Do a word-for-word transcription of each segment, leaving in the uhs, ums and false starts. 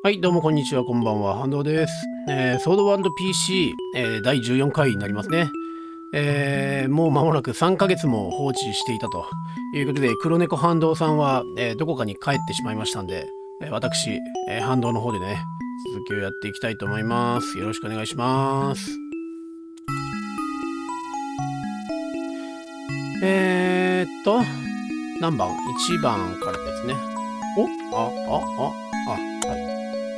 はい、どうもこんにちは、こんばんは、ハンドです。えー、ソードワールド ピーシー、えー、だいじゅうよんかいになりますね。えー、もう間もなくさんかげつも放置していたということで、黒猫反動さんは、えー、どこかに帰ってしまいましたんで、えー、私、えー、反動の方でね、続きをやっていきたいと思います。よろしくお願いします。えーっと、何番 ?いち 番からですね。おあ、あ、あ、あ、はい。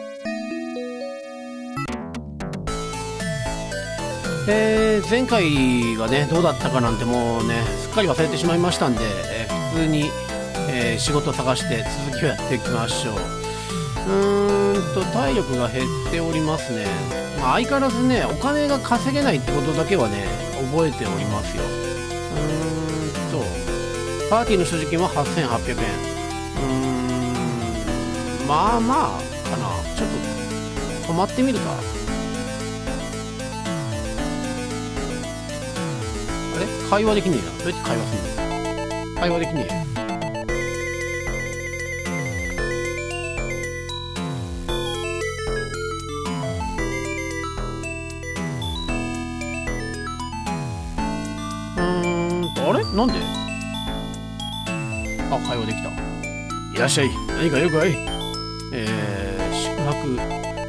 えー、前回がね、どうだったかなんてもうね、すっかり忘れてしまいましたんで、えー、普通に、えー、仕事探して続きをやっていきましょう。うーんと、体力が減っておりますね。まあ、相変わらずね、お金が稼げないってことだけはね、覚えておりますよ。うーんと、パーティーの所持金ははっせんはっぴゃくえん。うーん、まあまあ、かな。ちょっと、止まってみるか。あれ会話できねえな。どうやって会話するの？会話できねえ。うーんと、あれなんで？あ、会話できた。いらっしゃい。何かよくあい。えー、宿泊。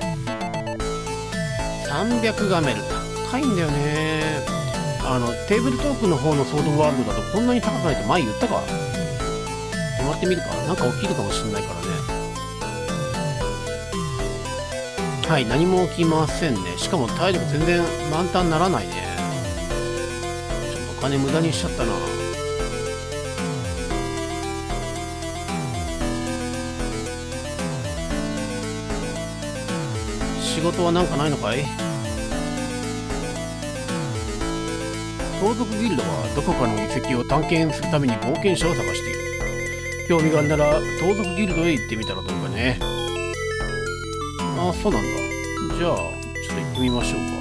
さんびゃくガメル。高いんだよね。あの、テーブルトークの方のソードワールドだとこんなに高くないって前言ったか？止まってみるか。なんか起きるかもしんないからね。はい、何も起きませんね。しかも体力全然満タンにならないね。ちょっとお金無駄にしちゃったな。仕事はなんかないのかい？盗賊ギルドはどこかの遺跡を探検するために冒険者を探している。興味があるなら盗賊ギルドへ行ってみたらどうかね。ああ、そうなんだ。じゃあ、ちょっと行ってみましょう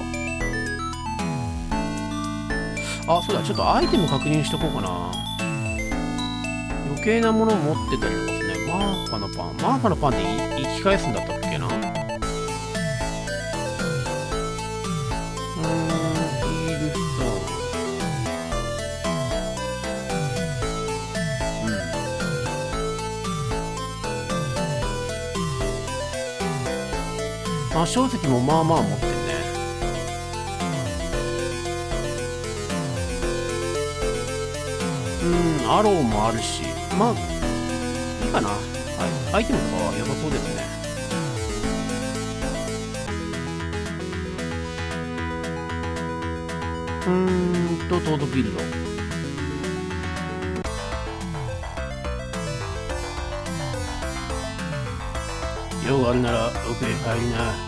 か。あ、そうだ、ちょっとアイテム確認しとこうかな。余計なものを持ってたりとかですね。マーファのパン。マーファのパンって生き返すんだったっけな。魔晶石もまあまあ持ってるね。うん、アローもあるし、まあ、いいかな。はい、アイテムとかは良さそうですね。うーんと、トードギルド。用があるなら奥へ帰りな。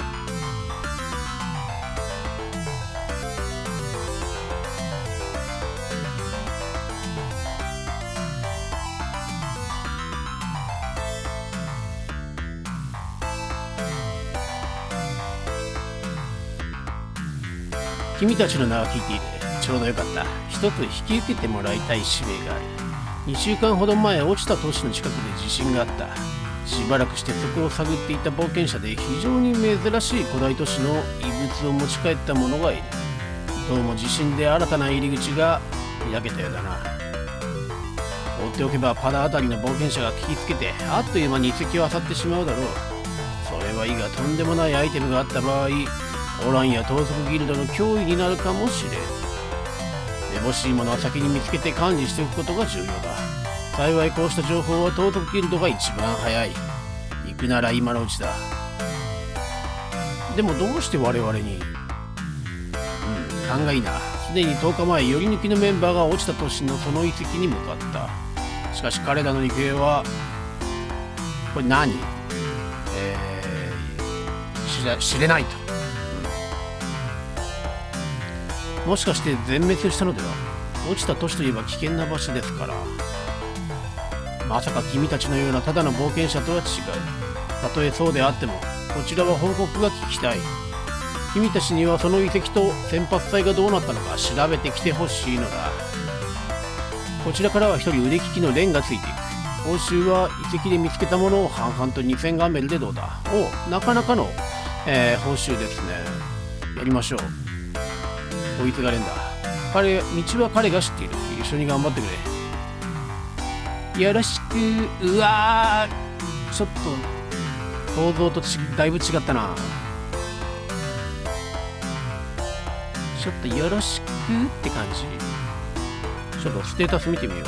君たちの名は聞いている。ちょうどよかった。一つ引き受けてもらいたい使命がある。にしゅうかんほど前、落ちた都市の近くで地震があった。しばらくしてそこを探っていた冒険者で非常に珍しい古代都市の遺物を持ち帰った者がいる。どうも地震で新たな入り口が開けたようだな。放っておけばパダあたりの冒険者が聞きつけてあっという間に遺跡を漁ってしまうだろう。それはいいが、とんでもないアイテムがあった場合、オランや盗賊ギルドの脅威になるかもしれん。めぼしいものは先に見つけて管理しておくことが重要だ。幸いこうした情報は盗賊ギルドが一番早い。行くなら今のうちだ。でもどうして我々に？うん、勘がいいな。すでにとおかまえ、寄り抜きのメンバーが落ちた都市のその遺跡に向かった。しかし彼らの行方は、これ何？えー、知れないと。もしかして全滅したのでは？落ちた都市といえば危険な場所ですから。まさか君たちのようなただの冒険者とは違う。たとえそうであっても、こちらは報告が聞きたい。君たちにはその遺跡と先発隊がどうなったのか調べてきてほしいのだ。こちらからは一人腕利きのレンがついていく。 報酬は遺跡で見つけたものを半々とにせんガンベルでどうだ。お、なかなかの、えー、報酬ですね。やりましょう。こいつが連だ。彼、道は彼が知っている。一緒に頑張ってくれ。よろしく。うわー、ちょっと想像とちだいぶ違ったな。ちょっとよろしくって感じ。ちょっとステータス見てみよう。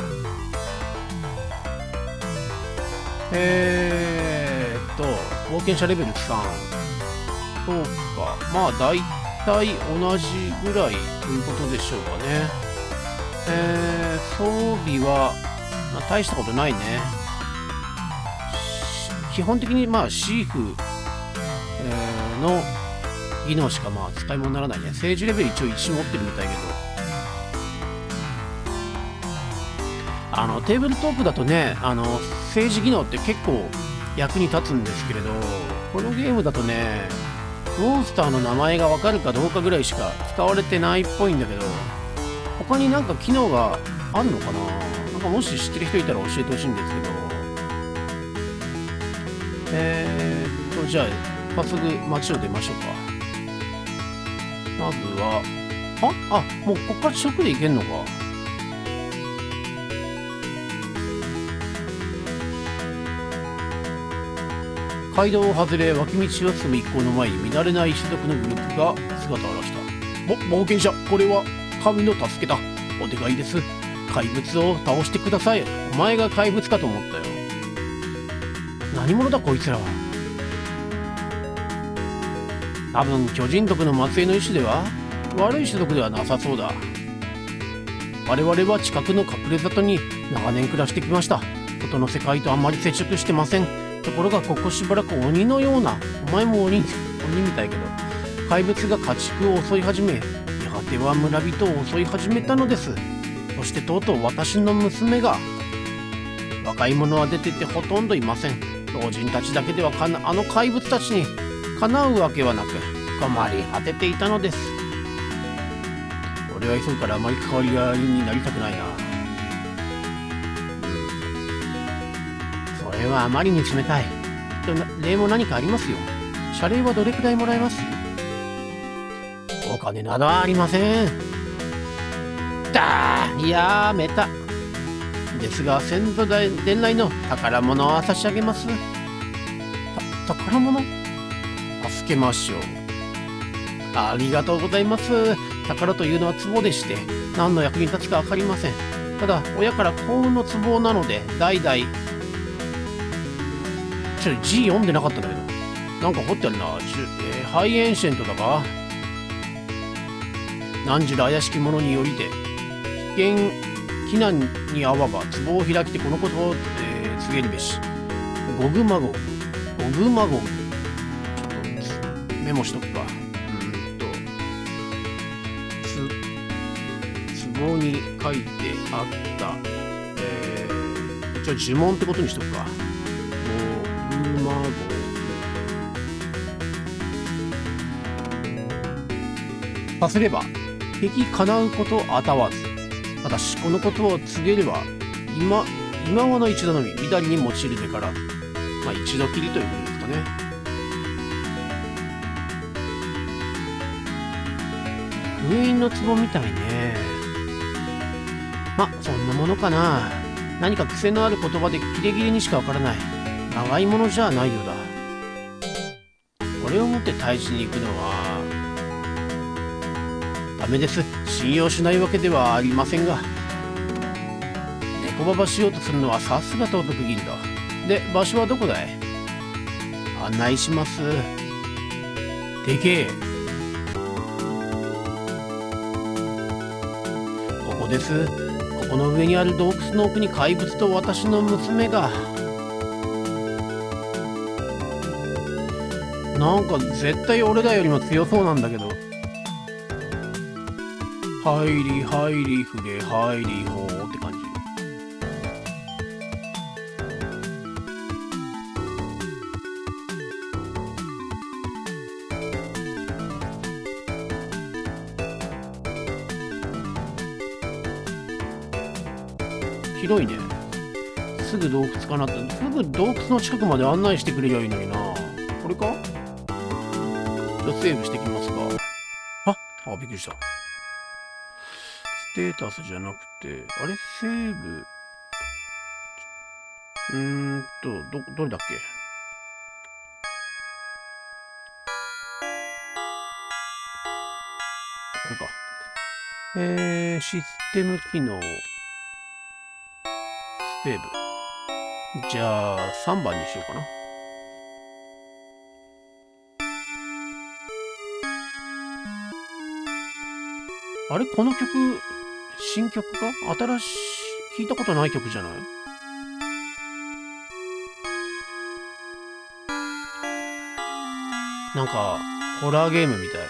えーっと冒険者レベルさん。そうか、まあ大体同じぐらいということでしょうかね。えー、装備は、まあ、大したことないね。基本的にまあシーフ、えー、の技能しかまあ使い物にならないね。政治レベル一応いち持ってるみたいけど、あのテーブルトークだとね、あの政治技能って結構役に立つんですけれど、このゲームだとね、モンスターの名前が分かるかどうかぐらいしか使われてないっぽいんだけど、他になんか機能があるのかな。なんかもし知ってる人いたら教えてほしいんですけど。えーっとじゃあ早速街を出ましょうか。まずはああもうここから直で行けんのか。街道を外れ脇道を進む一行の前に見慣れない種族のグループが姿を現した。ぼ冒険者、これは神の助けだ。お願いです。怪物を倒してください。お前が怪物かと思ったよ。何者だこいつらは。多分巨人族の末裔の一種では、悪い種族ではなさそうだ。我々は近くの隠れ里に長年暮らしてきました。外の世界とあんまり接触してません。ところがここしばらく鬼のような、お前も鬼、鬼みたいけど、怪物が家畜を襲い始め、やがては村人を襲い始めたのです。そしてとうとう私の娘が。若い者は出ててほとんどいません。老人たちだけではかなあの怪物たちにかなうわけはなく、困り果てていたのです。俺は急ぐからあまり代わりになりたくないな。それはあまりに冷たい。きっと礼も何かありますよ。謝礼はどれくらいもらえます？お金などはありません。だー、やめた。ですが先祖代伝来の宝物は差し上げます。た宝物？助けましょう。ありがとうございます。宝というのは壺でして、何の役に立つか分かりません。ただ親から幸運の壺なので代々。ちょっと字読んでなかったんだけど、なんか掘ってあるな。えー、ハイエンシェントだか。何時ら怪しき者によりて危険避難にあわば壺を開きてこのことを、えー、告げるべし。ゴグマゴグゴグマゴグ、ちょっとメモしとくか。うんとつ壺に書いてあった、えー、一応呪文ってことにしとくか。ゴグマゴグ、さすれば敵かなうことあたわず。ただしこのことを告げれば今今はの一度のみ緑に用いるべから。まあ一度きりということですかね。封印の壺みたいね。まあそんなものかな。何か癖のある言葉でキレキレにしかわからない。長いものじゃないようだ。これを持って退治に行くのはダメです。信用しないわけではありませんが。猫ババしようとするのはさすが盗賊銀だ。で、場所はどこだい？案内します。でけえ。ここです。ここの上にある洞窟の奥に怪物と私の娘が。なんか絶対俺らよりも強そうなんだけど。入り入りふれ入りほーって感じ。広いね。 すぐ洞窟かなって。すぐ洞窟の近くまで案内してくれりゃいいのにな。これか？じゃあセーブしてきますか。ああ、びっくりした。ステータスじゃなくて、あれセーブ。うーんと、ど、どれだっけ？これか。えー、システム機能。セーブ。じゃあ、さんばんにしようかな。あれこの曲、新曲か？新しい、聞いたことない曲じゃない？なんか、ホラーゲームみたい。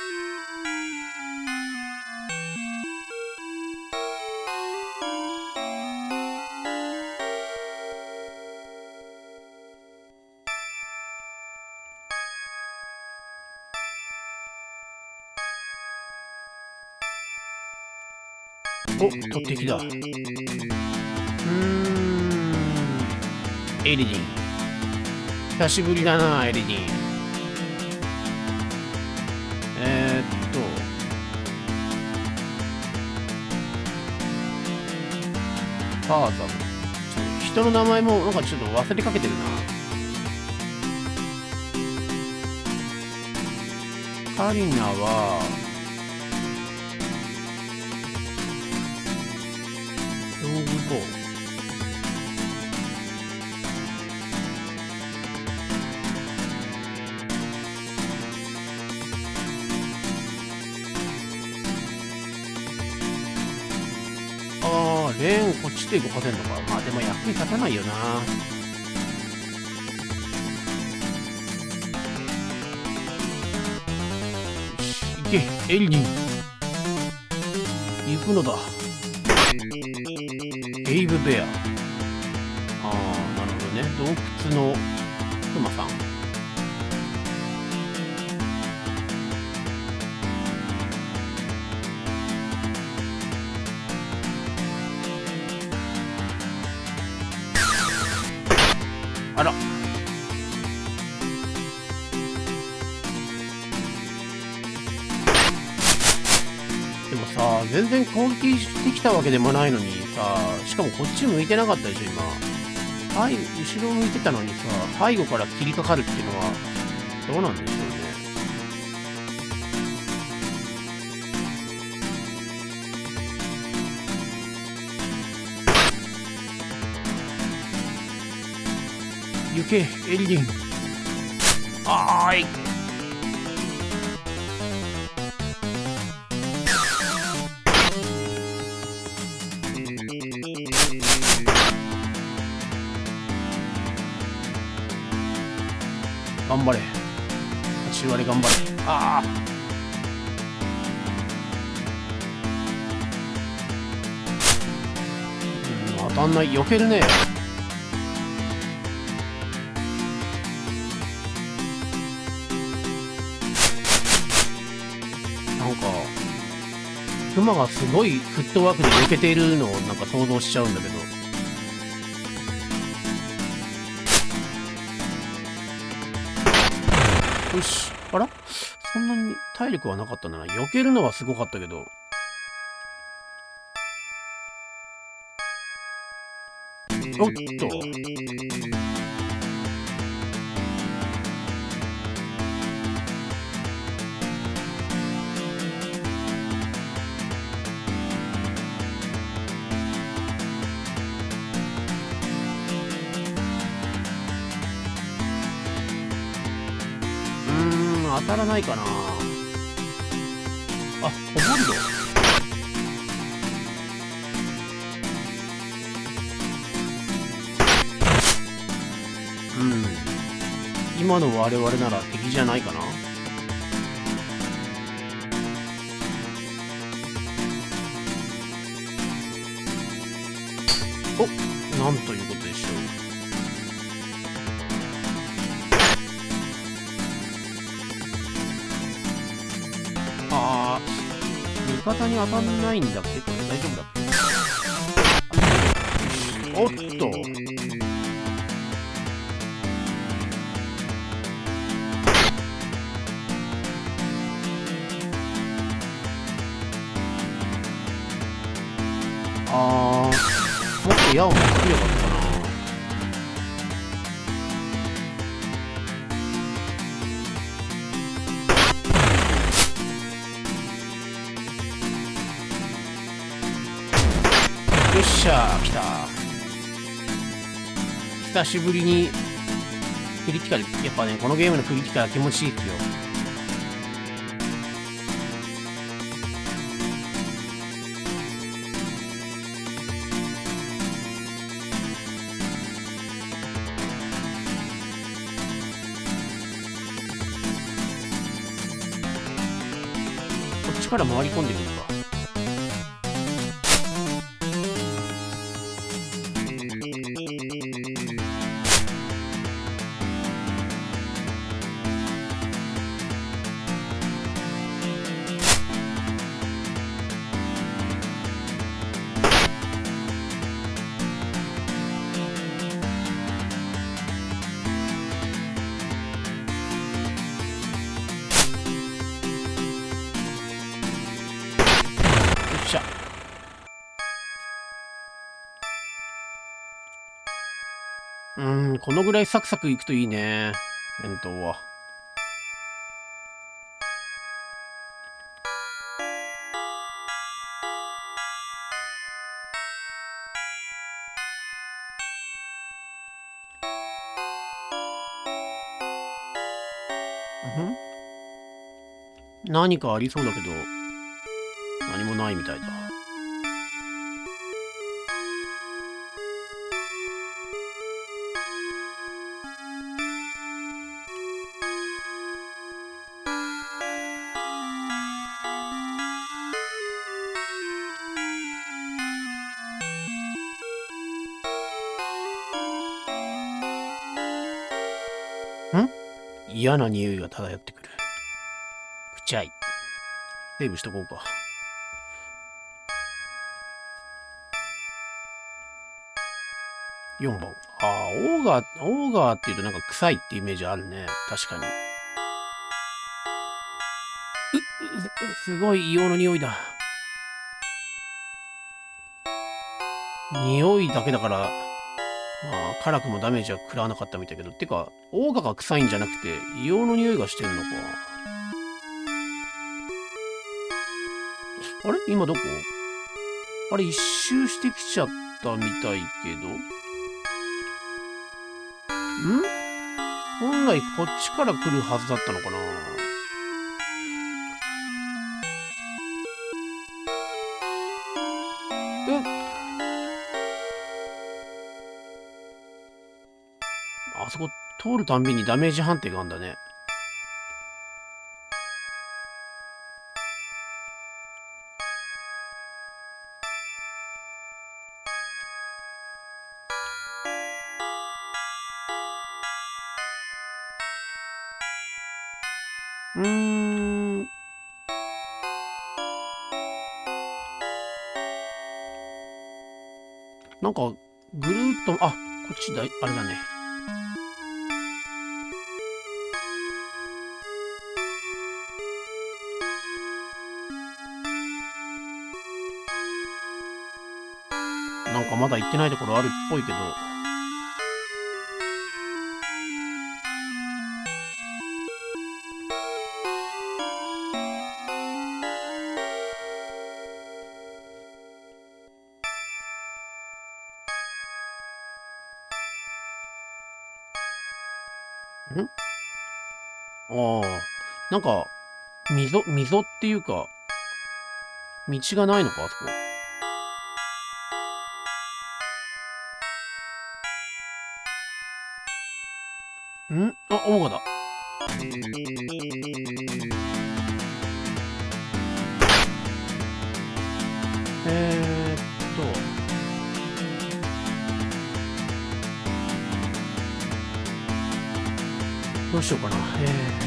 お、突撃だ。うーん。エリディン。久しぶりだな、エリディン。えー、っと。ファーザム。人の名前もなんかちょっと忘れかけてるな。カリナは、ロングボウ。ああ、レーンこっちで動かせんのか。まあでも役に立たないよな。よし、行け、エリニン。行くのだ。ゲイブベア。ああ、なるほどね。洞窟のクマさん。あら。でもさ、全然攻撃してきたわけでもないのにさ、しかもこっち向いてなかったでしょ、今。はい、後ろ向いてたのにさ、背後から切りかかるっていうのは、どうなんでしょうね。行け、エリリン。あーい。頑張れ。はち割頑張れ。ああ。うん、当たんない。避けるね。なんか、クマがすごいフットワークで避けているのをなんか想像しちゃうんだけど。よし。あら？そんなに体力はなかったんだな。避けるのはすごかったけど。おっと。当たらないかな。あ、コボルド。うん。今の我々なら敵じゃないかな。お、なんということでしょう。ああ、味方に当たんないんだっけ？これ大丈夫だっけ？おっと。 と矢を持ってくればよかったかな。よっしゃー、来た。久しぶりにクリティカル、やっぱね、このゲームのクリティカルは気持ちいいですよ。こっちから回り込んでみるか。うーん、このぐらいサクサクいくといいね、弁当は。うん？何かありそうだけど、何もないみたいだ。嫌な匂いが漂ってくる。くちゃい。セーブしとこうか。よんばん。ああ、オーガー、オーガーっていうとなんか臭いってイメージあるね。確かに。う、う、すごい硫黄の匂いだ。匂いだけだから、まあ、辛くもダメージは食らわなかったみたいけど、てか、オーガが臭いんじゃなくて、硫黄の匂いがしてんのか。あれ今どこ？あれ一周してきちゃったみたいけど。ん？本来こっちから来るはずだったのかな。え？あそこ通るたんびにダメージ判定があるんだね。うーん。なんか、ぐるーっと、あ、こっちだ、あれだね。なんかまだ行ってないところあるっぽいけど。ん？ああ、なんか、溝、溝っていうか、道がないのか、あそこ。ん？あ、オーガだ。えーっと。どうしようかな。え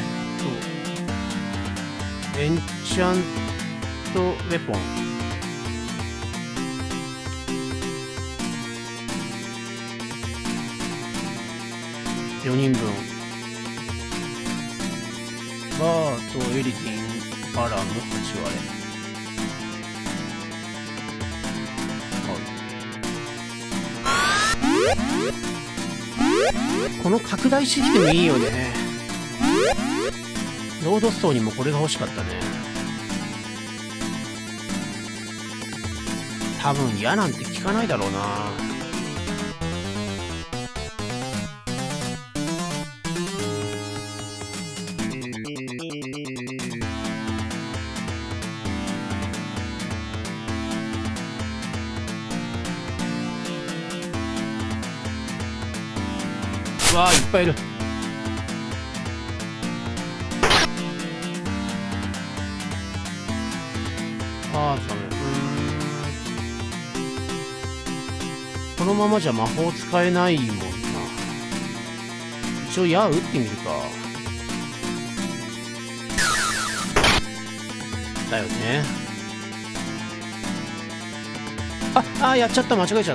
ーっと。エンチャントウェポン。よにんぶん。バーとエリディン、アラム、はち割れ。はい。 この拡大システムいいよね。ロードストーにもこれが欲しかったね。多分矢なんて効かないだろうな。うわあ、いっぱいいる。ああ、ダメ。うーん。このままじゃ魔法使えないもんな。一応矢打ってみるか。だよね。ああ、やっちゃった。間違えちゃった。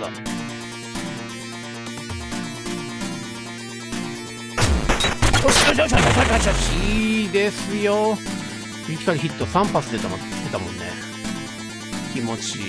よしよしよしよしよしよし、いいですよ。クリティカルヒットさん発出たもん、出たもんね。気持ちいい。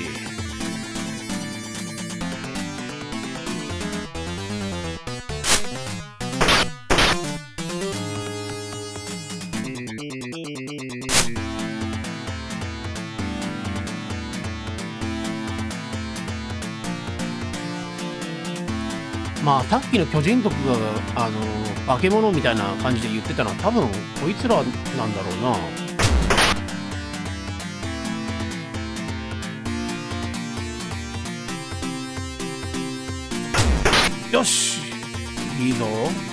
まあさっきの巨人族があの化け物みたいな感じで言ってたのは多分こいつらなんだろうな。よし、いいぞ。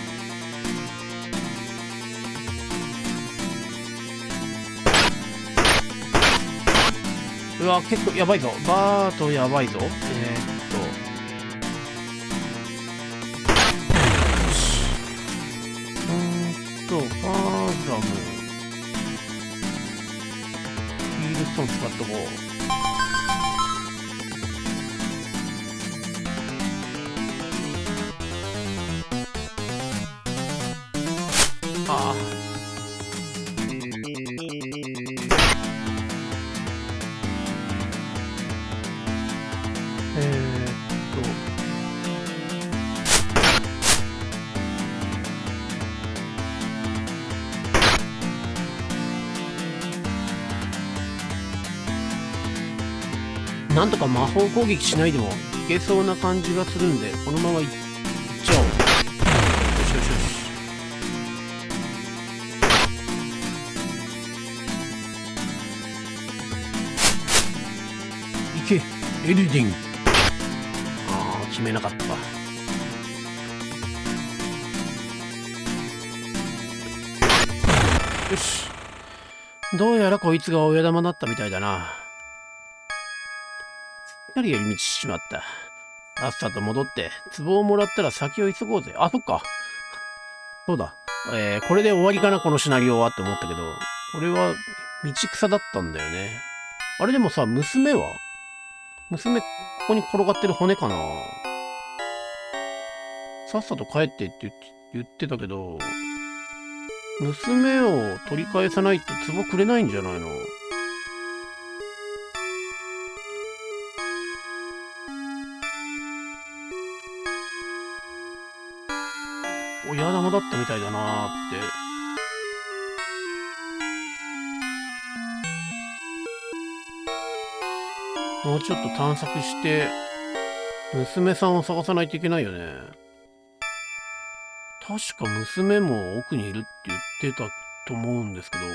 うわ、結構やばいぞ。バートやばいぞ。えー、っとうーんとファーザムヒールストーン使っとこう。ああ、えー、っとなんとか魔法攻撃しないでもいけそうな感じがするんで、このままいっちゃおう。よしよしよし。いけ、エルディン。ああ、決めなかった。よし。どうやらこいつが親玉だったみたいだな。すっかり寄り道しちまった。さっさと戻って、壺をもらったら先を急ごうぜ。あ、そっか。そうだ。えー、これで終わりかな、このシナリオはって思ったけど、これは道草だったんだよね。あれでもさ、娘は娘、ここに転がってる骨かな。さっさと帰ってって言ってたけど、娘を取り返さないと壺くれないんじゃないの？親玉だったみたいだなーって。もうちょっと探索して、娘さんを探さないといけないよね。確か娘も奥にいるって言ってたと思うんですけど。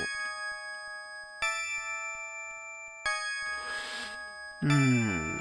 うーん。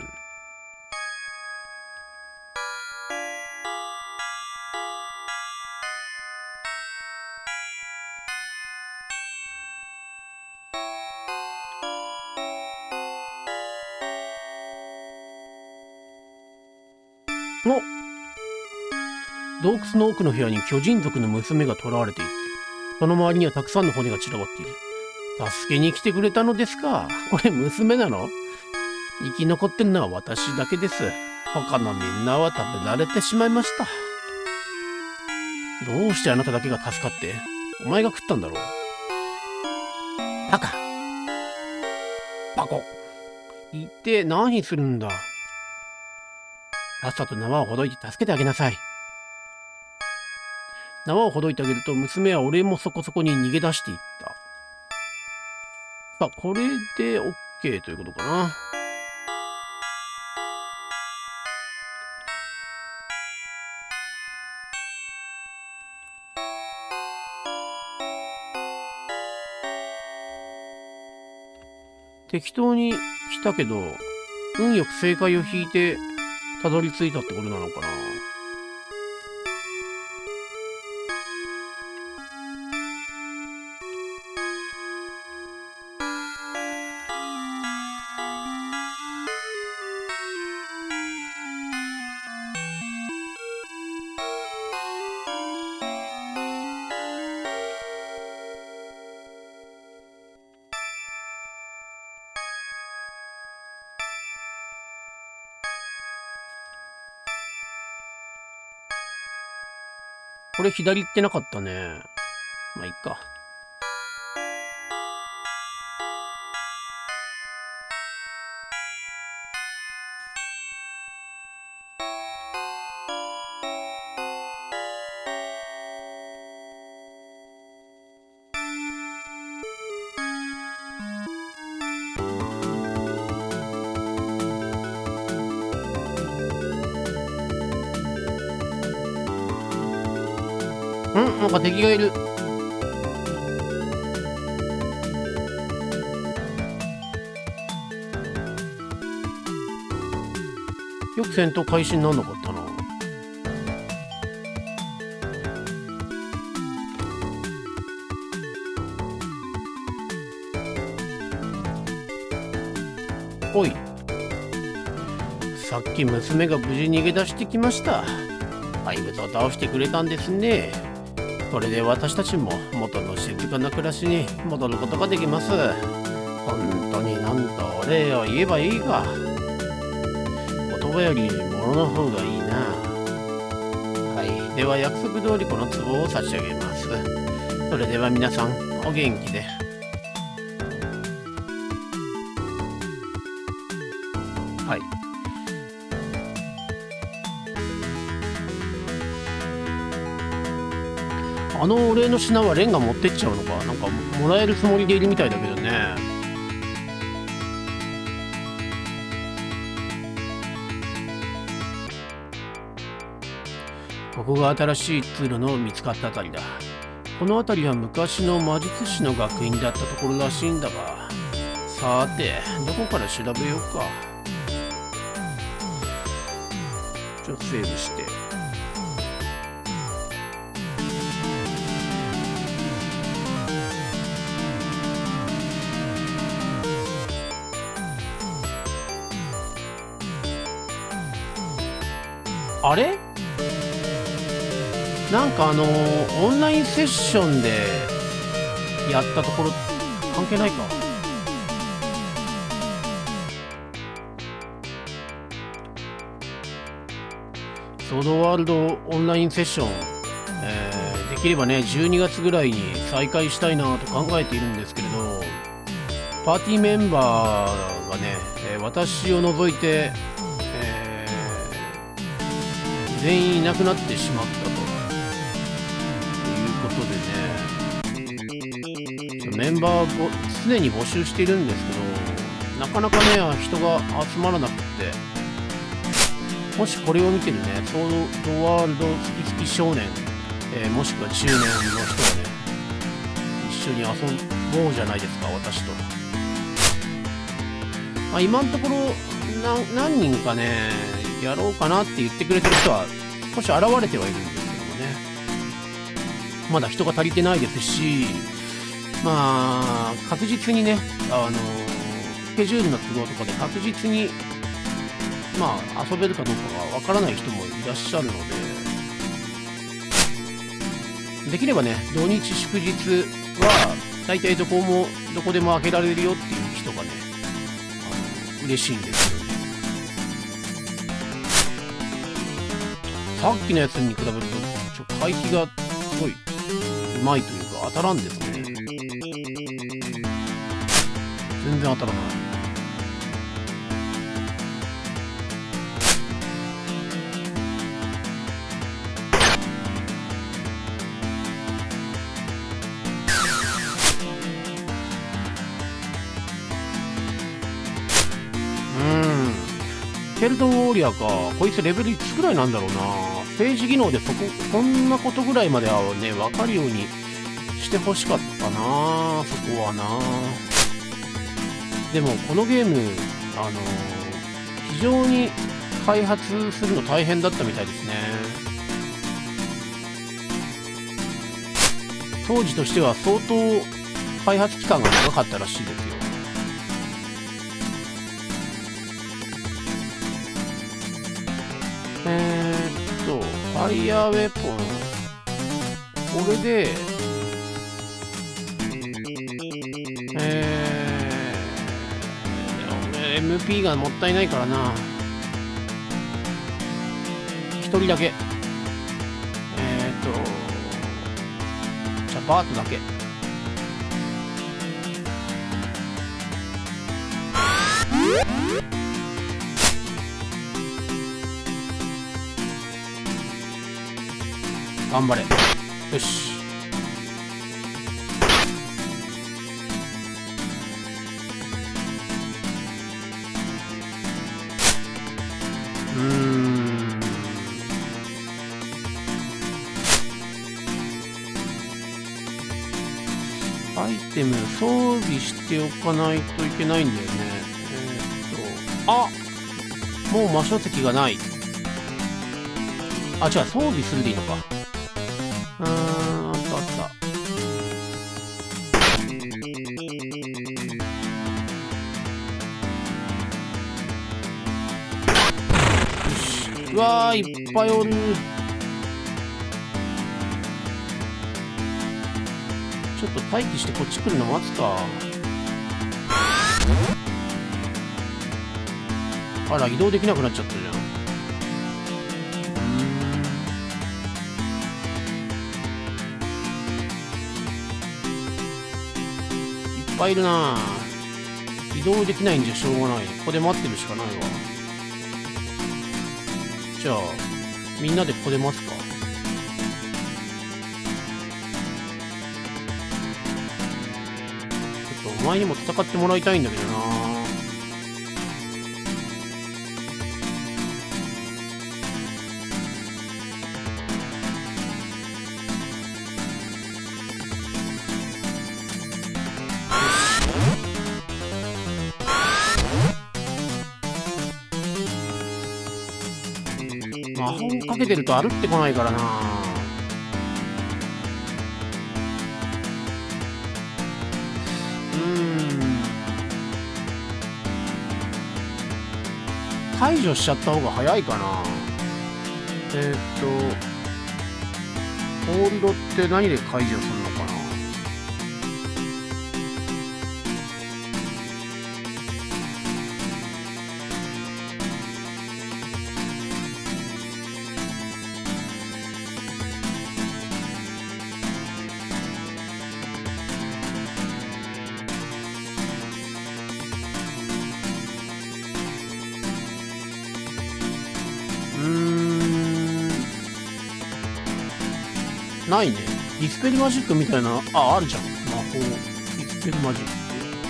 お、洞窟の奥の部屋に巨人族の娘が囚われている。その周りにはたくさんの骨が散らばっている。助けに来てくれたのですか？これ娘なの？生き残ってるのは私だけです。他のみんなは食べられてしまいました。どうしてあなただけが助かって？お前が食ったんだろう。バカ。バコ。言って何するんだ。 さっさと縄をほどいて助けてあげなさい。縄をほどいてあげると、娘は俺もそこそこに逃げ出していった。さあ、これで OK ということかな。適当に来たけど、運よく正解を引いて、たどり着いたってことなのかな。これ左行ってなかったね。まあ、いっか。ん？なんか敵がいる。よく戦闘開始になんなかったな。おい。さっき娘が無事逃げ出してきました。怪物を倒してくれたんですね。これで私たちも元の静かな暮らしに戻ることができます。本当に何とお礼を言えばいいか。言葉より物の方がいいな。はい、では約束通りこの壺を差し上げます。それでは皆さんお元気で。はい。あのお礼の品はレンが持ってっちゃうのか。なんかもらえるつもりでいるみたいだけどね。ここが新しい通路の見つかったあたりだ。この辺りは昔の魔術師の学院だったところらしいんだが、さてどこから調べようか。ちょっとセーブして。あれ？なんかあのー、オンラインセッションでやったところ関係ないか。ソードワールドオンラインセッション、えー、できればねじゅうにがつぐらいに再開したいなと考えているんですけれど、パーティーメンバーがね、えー、私を除いて全員いなくなってしまったということでね、メンバーを常に募集しているんですけど、なかなかね人が集まらなくって、もしこれを見てるねソードワールド好き好き少年、えー、もしくは中年の人がね一緒に遊ぼうじゃないですか、私と。まあ、今のところな何人かねやろうかなって言ってくれてる人は少し現れてはいるんですけどもね、まだ人が足りてないですし、まあ確実にねあのスケジュールの都合とかで確実にまあ遊べるかどうかがわからない人もいらっしゃるので、できればね土日祝日は大体どこもどこでも開けられるよっていう人がねあの嬉しいんですよ。さっきのやつに比べるとちょ回避がすごいうまいというか当たらんですね。全然当たらない。 ケルトンウォーリアーか。こいつレベルいくつぐらいなんだろうな。政治技能でそこ、こんなことぐらいまではね、わかるようにしてほしかったな、そこはな。でも、このゲーム、あのー、非常に開発するの大変だったみたいですね。当時としては相当開発期間が長かったらしいですよ。えーっと、ファイヤーウェポン。これで、えー、エムピー がもったいないからな。一人だけ。えーっと、じゃあバートだけ。頑張れ。よし。うーん。アイテム装備しておかないといけないんだよね。えー、っと、あ、もう魔書石がない。あ、違う、装備するでいいのか。うーん、あったあった。よし。うわー、いっぱいおる。ちょっと待機してこっち来るの待つか。あら、移動できなくなっちゃったじゃん。いっぱいいるな。移動できないんじゃしょうがない。ここで待ってるしかないわ。じゃあみんなでここで待つか。ちょっとお前にも戦ってもらいたいんだけどな。魔法かけてると歩ってこないからな。うーん、解除しちゃった方が早いかな。えー、っとホールドって何で解除するのかな。うーん、ないね。ディスペルマジックみたいな、あ、あるじゃん。魔法。ディスペルマジック。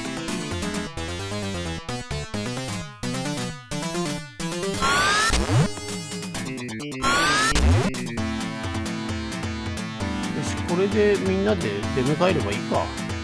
よし、これでみんなで出迎えればいいか。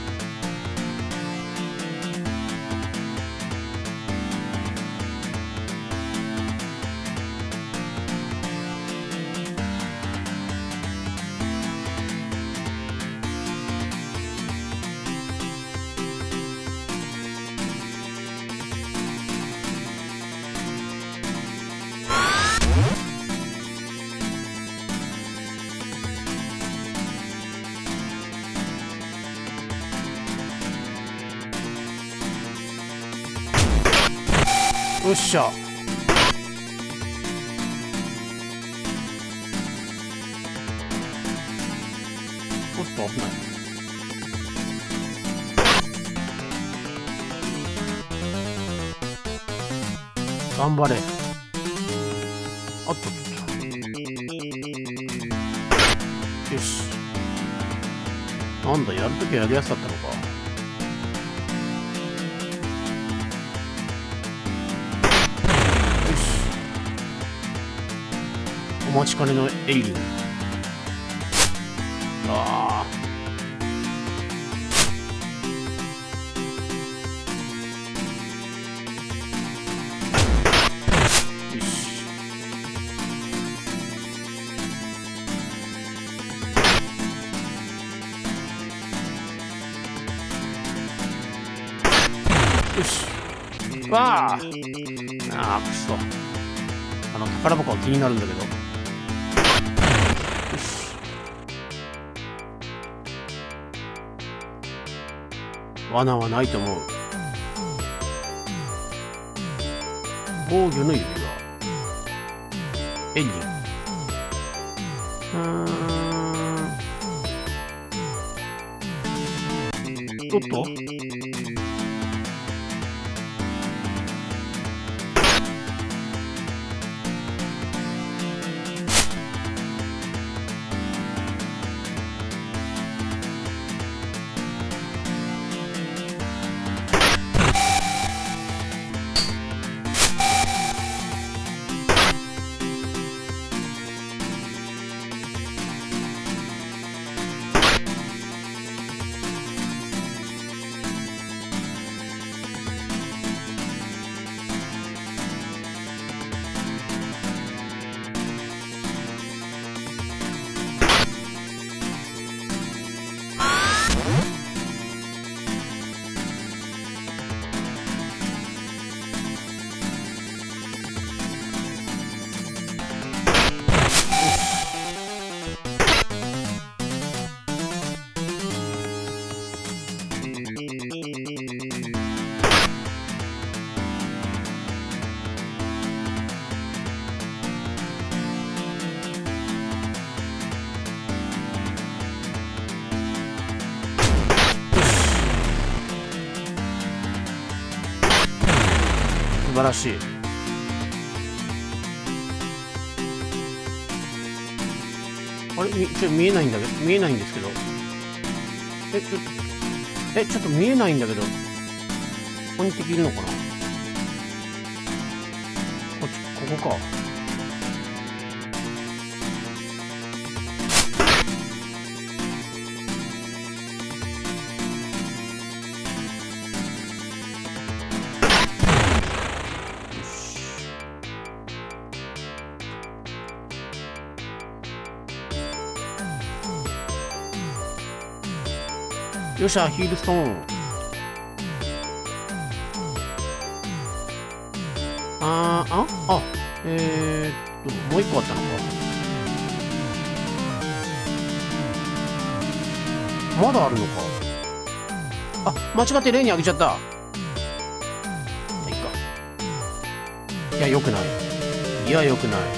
よっしゃ。おっと危ない。頑張れ。あっとっと。よし。なんだ、やるときはやるやつだったのか。よし。 お待ちかねのエリル。ああ。よし。よし。わあ。ああ、くそ。あの宝箱は気になるんだけど。よし。罠はないと思う。防御の指輪。エンディング。うーん。おっと。素晴らしい。あれ、み、ちょ、見えないんだけど、見えないんですけど。え、ちょ、え、ちょっと見えないんだけど。ここに敵いるのかな。こっち、ここか。よっしゃ、ヒールストーン。あー、ああ、えー、っと、もう一個あったのか。まだあるのか。あ、間違ってレイにあげちゃった。いや、いいか。いや、よくない。いや、よくない。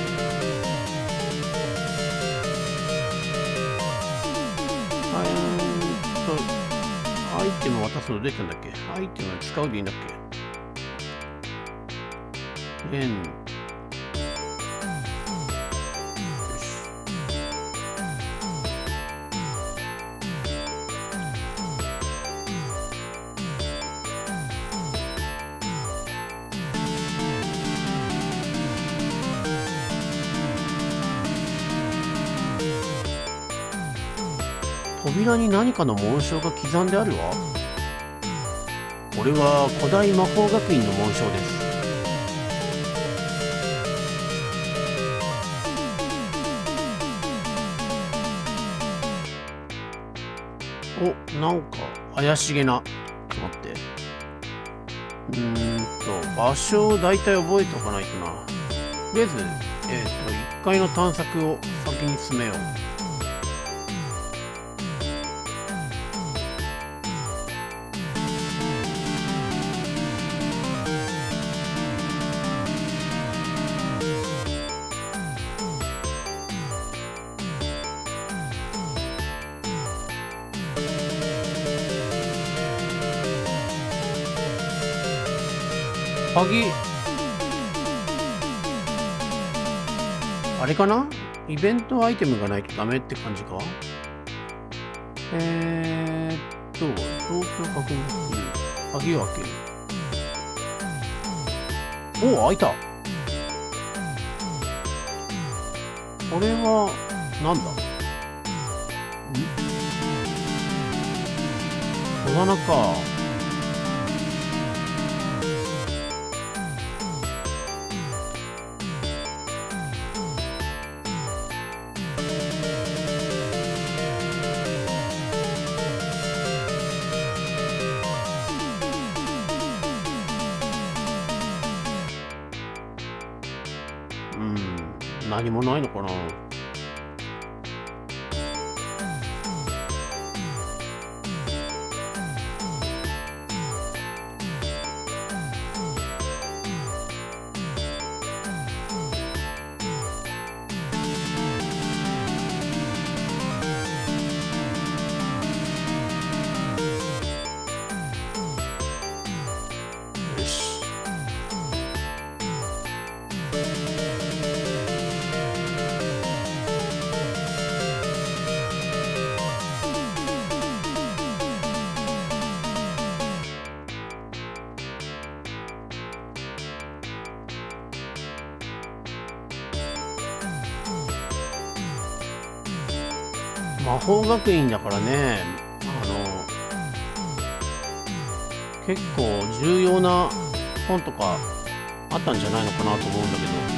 アイテム渡すの出てんだっけ。アイテム使うでいいんだっけ。円。よし。扉に何かの紋章が刻んであるわ。これは古代魔法学院の紋章です。お、なんか怪しげな。ちょっと待って。うーんと場所を大体覚えておかないとな。とりあえず、えっといっかいの探索を先に進めよう。鍵あれかな。イベントアイテムがないとダメって感じか。えーっと状況確認する。鍵を開ける。おお、開いた。 これはなんだ？ん？戸棚か。うん、何もないのかな。よし。魔法学院だからね、あの結構重要な本とかあったんじゃないのかなと思うんだけど。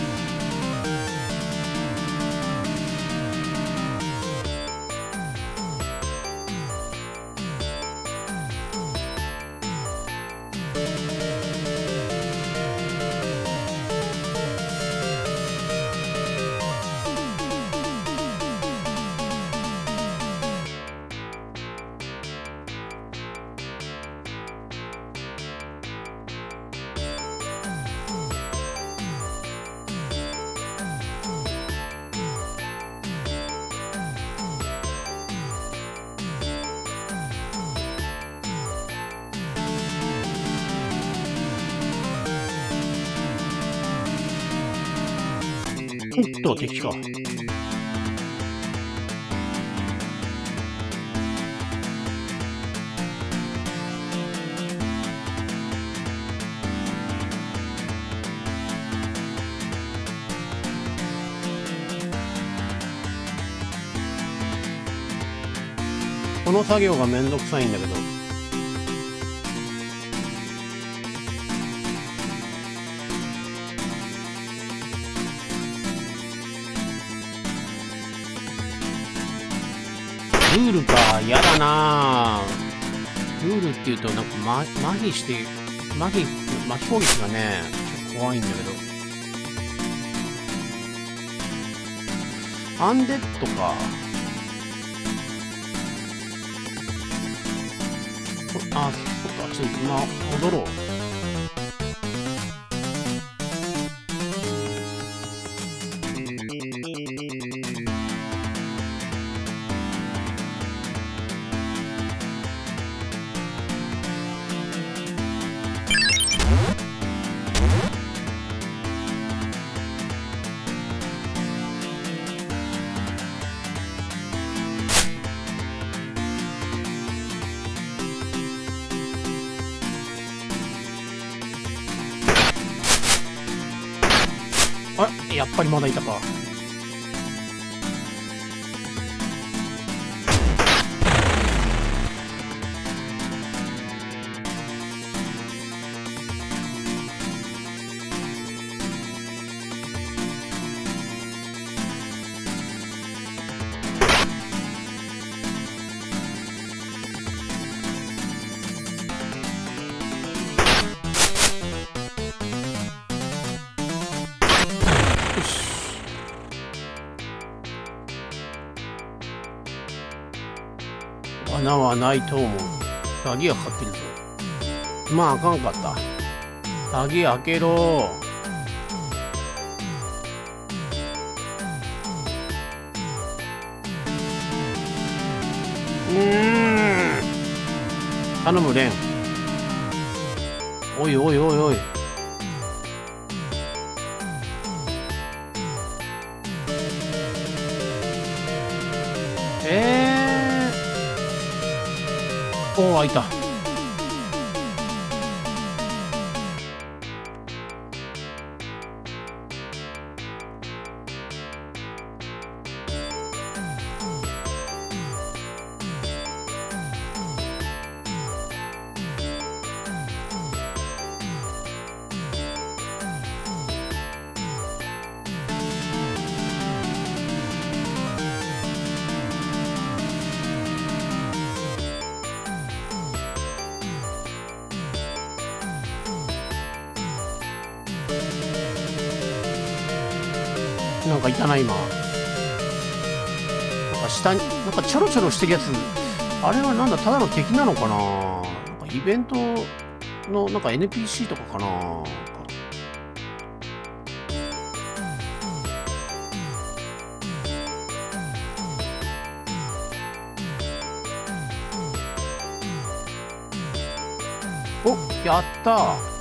おっと、敵か。この作業がめんどくさいんだけど。ルールか、やだな。ルールっていうとなんかま麻痺して麻痺麻痺攻撃がねちょっと怖いんだけど。アンデッドか。あ、そっか、ちょっとまあ戻ろう。あ、やっぱりまだいたか。穴はないと思う。鍵がかかってるぞ。まああかんかった。鍵開けろ。うーん。頼むレン。おいおいおいおい。えーおお、開いた。 なんかいたな今。なんか下になんかちょろちょろしてるやつ、あれはなんだ、ただの敵なのかな。なんかイベントのなんか エヌピーシー とかかな。お、やったー。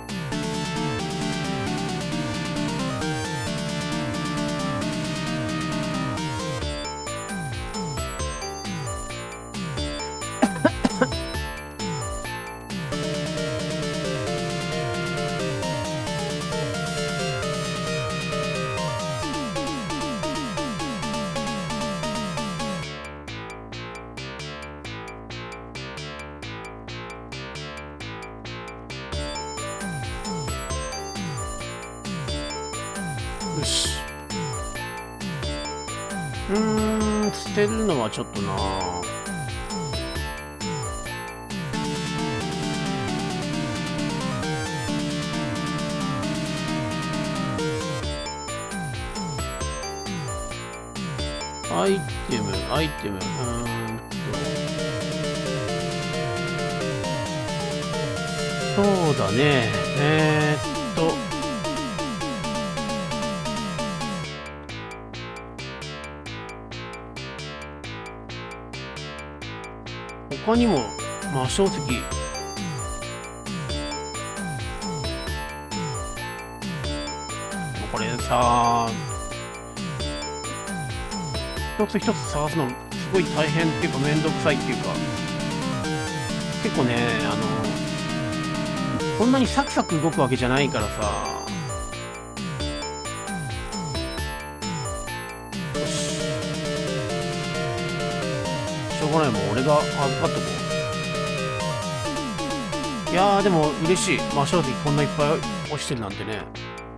よし。うーん、捨てるのはちょっとな。アイテム、アイテム、うーんと。そうだね。えー、っと。他にも魔晶石、これさ、一つ一つ探すのすごい大変っていうかめんどくさいっていうか、結構ね、あのこんなにサクサク動くわけじゃないからさ。よし、しょうがない、もう俺が預かっとこう。いやーでも嬉しい、魔晶石こんないっぱい落ちてるなんてね。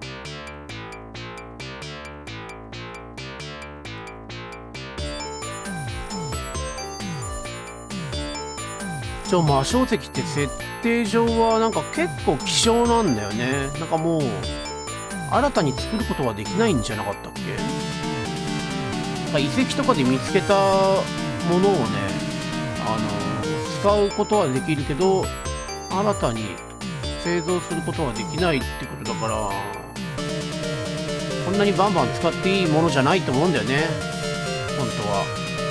一応魔晶石って設定上はなんか結構希少なんだよね。なんかもう新たに作ることはできないんじゃなかったっけ。なんか遺跡とかで見つけたものをね、あの使うことはできるけど新たに製造することはできないってことだから、こんなにバンバン使っていいものじゃないと思うんだよね、本当は。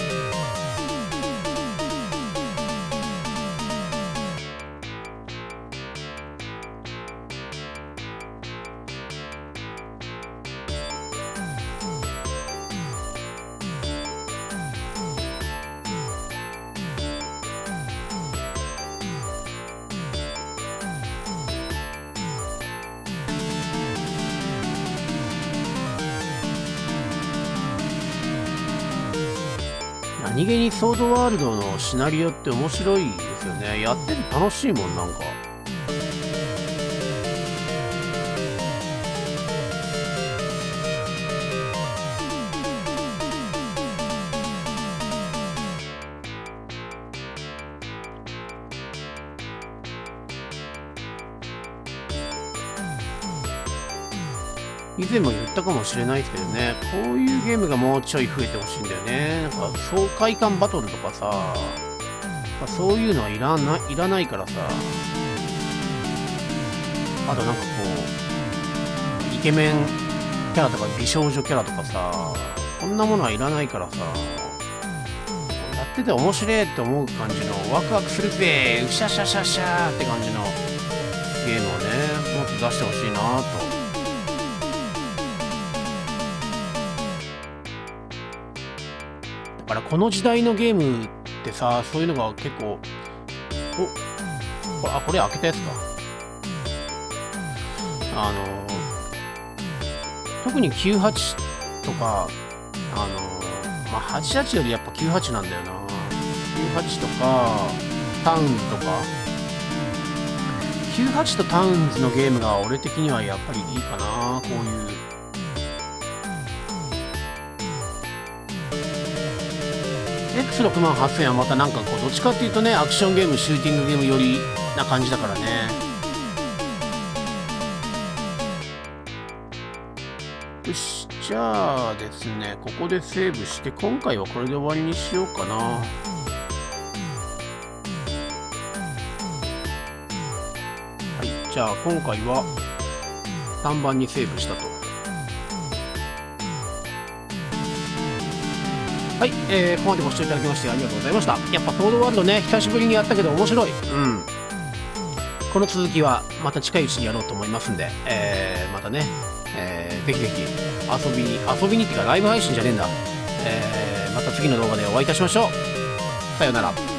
何気にソードワールドのシナリオって面白いですよね。やってて楽しいもん、なんか。以前も言ったかもしれないですけどね、こういうゲームがもうちょい増えてほしいんだよね。なんか爽快感バトルとかさ、まあ、そういうのはいらない、いらないからさ。あとなんかこうイケメンキャラとか美少女キャラとかさ、こんなものはいらないからさ、やってて面白いって思う感じのワクワクするぜ、うしゃしゃしゃしゃーって感じのゲームをね、もっと出してほしいなと。だからこの時代のゲームってさ、そういうのが結構、お、あ、これ開けたやつか。あの特にきゅうじゅうはちとか、あのまあはちじゅうはちよりやっぱきゅうじゅうはちなんだよな。きゅうじゅうはちとかタウンズとか、きゅうじゅうはちとタウンズのゲームが俺的にはやっぱりいいかな。こういう エックスろくまんはっせん はまたなんかこうどっちかっていうとね、アクションゲーム、シューティングゲーム寄りな感じだからね。よし、じじゃあですね、ここでセーブして、今回はこれで終わりにしようかな。はい、じゃあ今回はさんばんにセーブしたと。はい、えー、ここまでご視聴いただきましてありがとうございました。やっぱソードワールドね、久しぶりにやったけど面白い。うん。この続きはまた近いうちにやろうと思いますんで、えー、またね、えー、ぜひぜひ遊びに、遊びにっていうかライブ配信じゃねえんだ。えー、また次の動画でお会いいたしましょう。さようなら。